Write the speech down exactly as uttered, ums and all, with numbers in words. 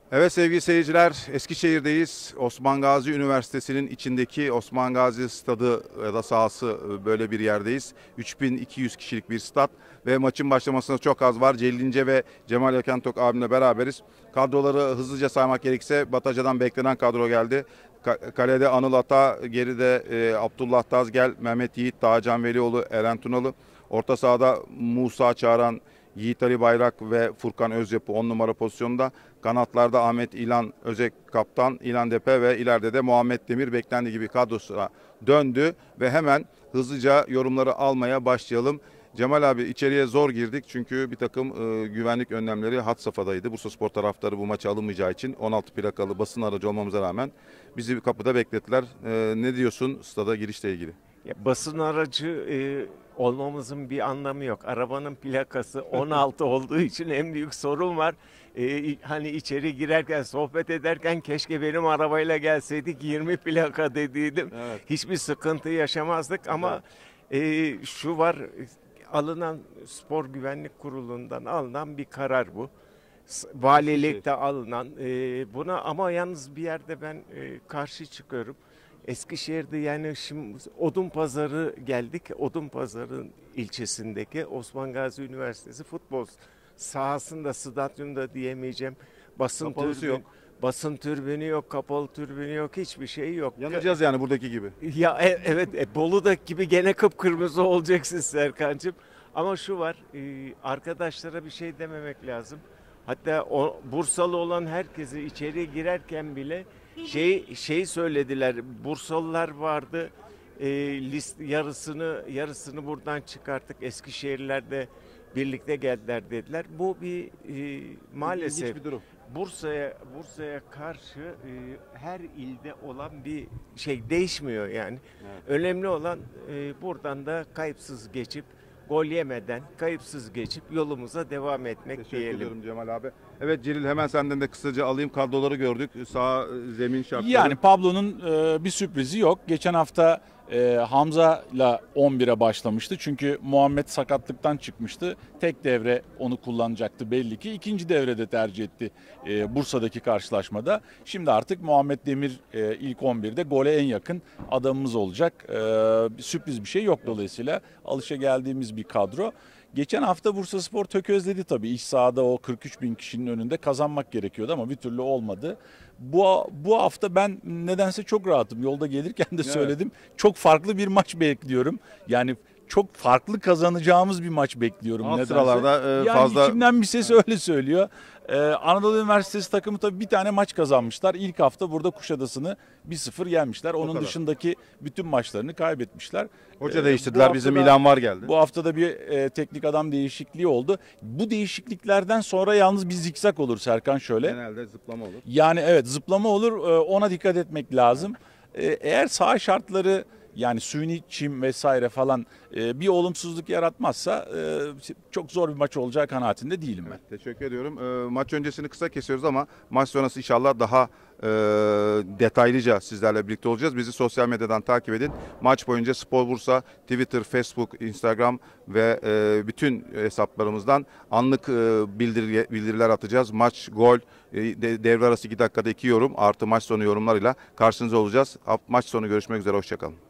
Evet sevgili seyirciler, Eskişehir'deyiz. Osman Gazi Üniversitesi'nin içindeki Osman Gazi Stadı ya da sahası böyle bir yerdeyiz. üç bin iki yüz kişilik bir stat ve maçın başlamasına çok az var. Celil İnce ve Cemal Yakantok abimle beraberiz. Kadroları hızlıca saymak gerekirse Bataca'dan beklenen kadro geldi. Kalede Anıl Ata, geride e, Abdullah Tazgel, Mehmet Yiğit, Dağcan Velioğlu, Eren Tunalı. Orta sahada Musa Çağran, Yiğit Ali Bayrak ve Furkan Özyapı on numara pozisyonda. Kanatlarda Ahmet İlan Özek kaptan, İlan Depe ve ileride de Muhammed Demir beklendiği gibi kadrosuna döndü. Ve hemen hızlıca yorumları almaya başlayalım. Cemal abi, içeriye zor girdik çünkü bir takım e, güvenlik önlemleri had safhadaydı. Bursaspor taraftarı bu maça alınmayacağı için on altı plakalı basın aracı olmamıza rağmen bizi kapıda beklettiler. E, ne diyorsun stada girişle ilgili? Ya, basın aracı e, olmamızın bir anlamı yok. Arabanın plakası on altı olduğu için en büyük sorun var. E, hani içeri girerken, sohbet ederken keşke benim arabayla gelseydik yirmi plaka dediydim. Evet. Hiçbir sıkıntı yaşamazdık ama e, şu var, alınan Spor Güvenlik Kurulu'ndan alınan bir karar bu. Valilikte alınan e, buna ama yalnız bir yerde ben e, karşı çıkıyorum. Eskişehir'de yani şimdi Odunpazarı geldik. Odunpazarı'nın ilçesindeki Osman Gazi Üniversitesi futbol sahasında, stadyumda diyemeyeceğim. Basın Kapalısı yok. Basın türbünü yok, kapalı türbünü yok, hiçbir şey yok. Yanacağız yani buradaki gibi. Ya e, evet, e, Bolu'daki gibi gene kıpkırmızı olacaksın Serkan'cığım. Ama şu var, e, arkadaşlara bir şey dememek lazım. Hatta o, Bursalı olan herkesi içeri girerken bile şey şey söylediler. Bursalılar vardı. E, list yarısını yarısını buradan çıkarttık. Eskişehirlerde birlikte geldiler dediler. Bu bir e, maalesef İlginç bir durum. Bursa'ya Bursa'ya karşı e, her ilde olan bir şey değişmiyor yani. Evet. Önemli olan e, buradan da kayıpsız geçip gol yemeden kayıpsız geçip yolumuza devam etmek Teşekkür diyelim. ediyorum Cemal abi. Evet Celil, hemen senden de kısaca alayım. Kadroları gördük. Sağ zemin şartları. Yani Pablo'nun e, bir sürprizi yok. Geçen hafta e, Hamza'la on bire başlamıştı. Çünkü Muhammed sakatlıktan çıkmıştı. Tek devre onu kullanacaktı belli ki. İkinci devrede tercih etti e, Bursa'daki karşılaşmada. Şimdi artık Muhammed Demir e, ilk on birde gole en yakın adamımız olacak. E, sürpriz bir şey yok dolayısıyla. Alışageldiğimiz bir kadro. Geçen hafta Bursaspor tökezledi tabii. İç sahada o kırk üç bin kişinin önünde kazanmak gerekiyordu ama bir türlü olmadı. Bu bu hafta ben nedense çok rahatım. Yolda gelirken de söyledim. Evet. Çok farklı bir maç bekliyorum. Yani çok farklı kazanacağımız bir maç bekliyorum. Alt nedense. sıralarda e, yani fazla... içimden bir ses öyle söylüyor. Ee, Anadolu Üniversitesi takımı tabii bir tane maç kazanmışlar. İlk hafta burada Kuşadası'nı bir sıfır yenmişler. Onun dışındaki bütün maçlarını kaybetmişler. Hoca Ee, değiştirdiler. Bizim İlhan var geldi. Bu haftada bir e, teknik adam değişikliği oldu. Bu değişikliklerden sonra yalnız bir zikzak olur Serkan şöyle. Genelde zıplama olur. Yani evet, zıplama olur. E, ona dikkat etmek lazım. E, eğer saha şartları, yani suni çim vesaire falan e, bir olumsuzluk yaratmazsa e, çok zor bir maç olacağı kanaatinde değilim ben. Evet, teşekkür ediyorum. E, maç öncesini kısa kesiyoruz ama maç sonrası inşallah daha e, detaylıca sizlerle birlikte olacağız. Bizi sosyal medyadan takip edin. Maç boyunca Spor Bursa, Twitter, Facebook, Instagram ve e, bütün hesaplarımızdan anlık e, bildiri, bildiriler atacağız. Maç, gol, e, de, devre arası iki dakikada iki yorum artı maç sonu yorumlarıyla karşınızda olacağız. Maç sonu görüşmek üzere. Hoşçakalın.